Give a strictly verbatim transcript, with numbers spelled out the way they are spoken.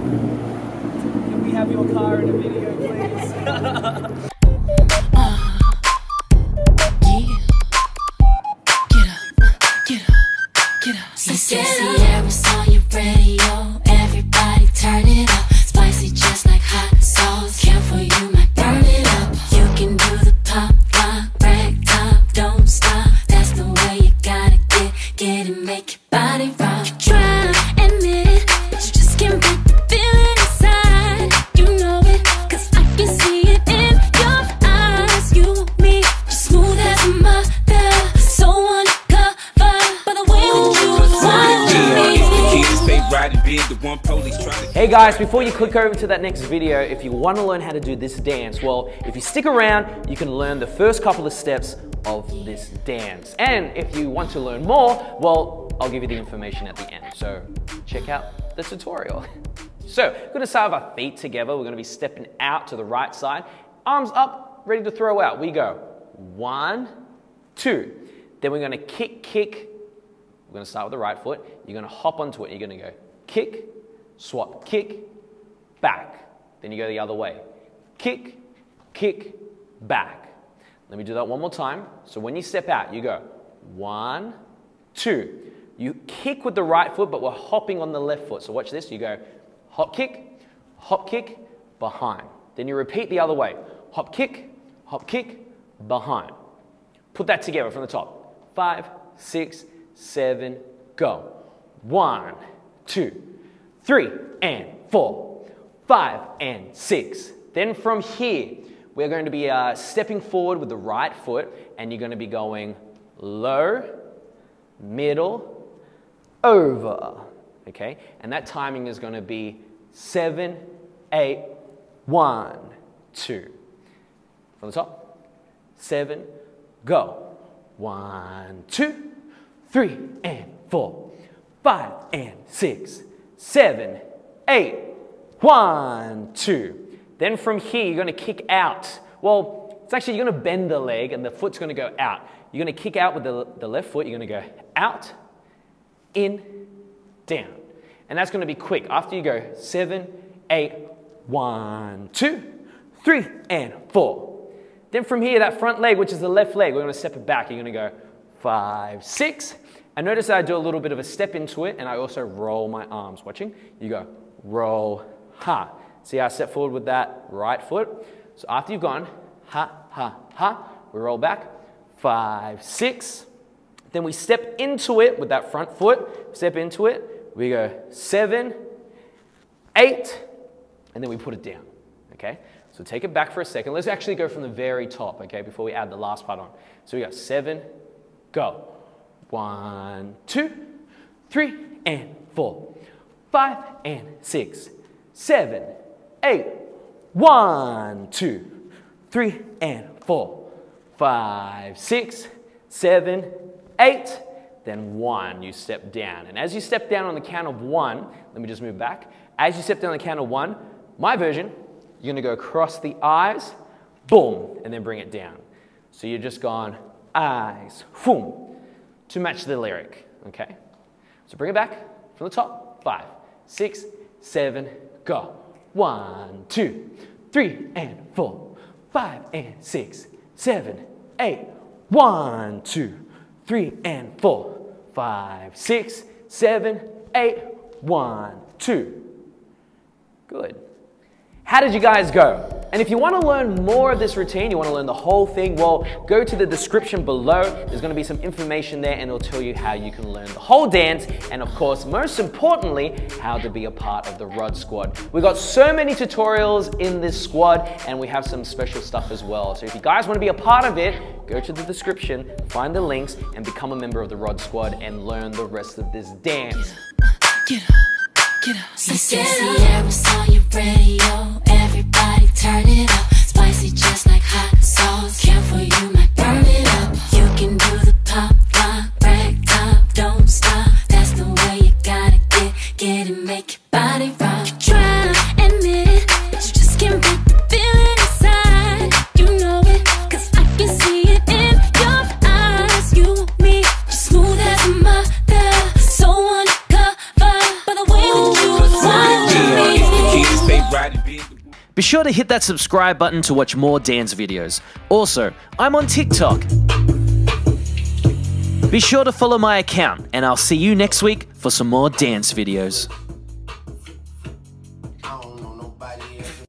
Can we have your car in a video, please? uh, yeah. Get up, get up, get up. So Sierra was on your radio. Everybody turn it up. Spicy just like hot sauce. Care for you might burn it up. You can do the pop, lock, break, top, don't stop. That's the way you gotta get, get and make your body rock. You try, admit it, but you just can't beat the feeling inside. You know it, cause I can see it in your eyes. You want me, you're smooth as a mother, so undercover. By the way that you Hey guys, before you click over to that next video, if you want to learn how to do this dance, well, if you stick around, you can learn the first couple of steps of this dance. And if you want to learn more, well, I'll give you the information at the end. So check out the tutorial. So we're going to start with our feet together. We're going to be stepping out to the right side, arms up, ready to throw out. We go one, two. Then we're going to kick, kick. We're going to start with the right foot. You're going to hop onto it. You're going to go kick, swap, kick, back. Then you go the other way. Kick, kick, back. Let me do that one more time. So when you step out, you go one, two. You kick with the right foot, but we're hopping on the left foot. So watch this. You go hop, kick, hop, kick, behind. Then you repeat the other way. Hop, kick, hop, kick, behind. Put that together from the top. Five, six, seven, go. One, two, three, and four, five, and six. Then from here, we're going to be uh, stepping forward with the right foot, and you're going to be going low, middle, over, okay? And that timing is going to be seven, eight, one, two. From the top, seven, go. One, two, three, and four, five, and six, seven, eight, one, two. Then from here, you're going to kick out. Well, it's actually, you're going to bend the leg and the foot's going to go out. You're going to kick out with the, the left foot. You're going to go out, in, down. And that's going to be quick. After you go seven, eight, one, two, three, and four. Then from here, that front leg, which is the left leg, we're going to step it back. You're going to go five, six. And notice that I do a little bit of a step into it, and I also roll my arms. Watching? You go roll, ha. See how I step forward with that right foot? So after you've gone, ha, ha, ha, we roll back, five, six. Then we step into it with that front foot, step into it. We go seven, eight, and then we put it down, okay? So take it back for a second. Let's actually go from the very top, okay, before we add the last part on. So we go seven, go. One, two, three, and four, five, and six, seven, eight, one, two, three, and four, five, six, seven, eight, then one, you step down. And as you step down on the count of one, let me just move back. As you step down on the count of one, my version, you're gonna go across the eyes, boom, and then bring it down. So you're just gone, eyes, boom, to match the lyric, okay? So bring it back from the top, five, six, seven, go. One, two, three, and four, five, and six, seven, eight, one, two, three, and four, five, six, seven, eight, one, two. Good. How did you guys go? And if you want to learn more of this routine, you want to learn the whole thing, well, go to the description below. There's going to be some information there and it'll tell you how you can learn the whole dance and, of course, most importantly, how to be a part of the Rod Squad. We've got so many tutorials in this squad and we have some special stuff as well. So if you guys want to be a part of it, go to the description, find the links and become a member of the Rod Squad and learn the rest of this dance. Get up, get up. So Sierra was on your radio. Everybody turn it up. Spicy just like hot sauce. Care for you might burn it up. You can do the pop, lock, break, top, don't stop. That's the way you gotta get, get and make your body rock. You try, admit it, but you just can't beat the feeling inside. You know it, cause I can see it in your eyes. You want me, you're smooth as a mother, so undercover. By the way that you want me. Be sure to hit that subscribe button to watch more dance videos. Also, I'm on TikTok. Be sure to follow my account, and I'll see you next week for some more dance videos.